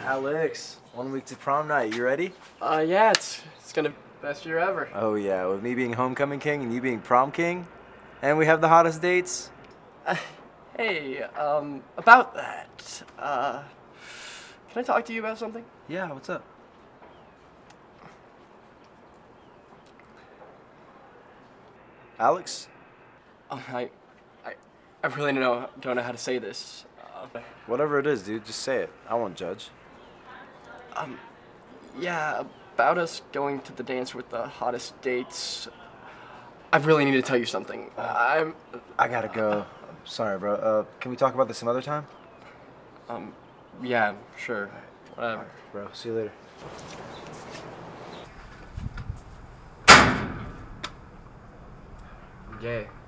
Alex, 1 week to prom night. You ready? Yeah, it's gonna be the best year ever. Oh yeah, with me being homecoming king and you being prom king, and we have the hottest dates. Hey, about that, can I talk to you about something? Yeah, what's up? Alex? I really don't know how to say this. Whatever it is, dude, just say it. I won't judge. Yeah, about us going to the dance with the hottest dates. I really need to tell you something. I gotta go. Sorry, bro. Can we talk about this another time? Yeah, sure. Whatever. Alright, bro. See you later. Gay.